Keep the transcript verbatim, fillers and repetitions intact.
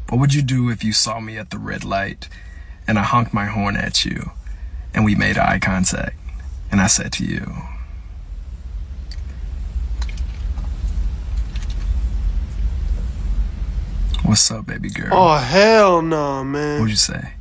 What would you do if you saw me at the red light and I honked my horn at you and we made eye contact and I said to you, "What's up, baby girl?" Oh, hell no, man. What'd you say?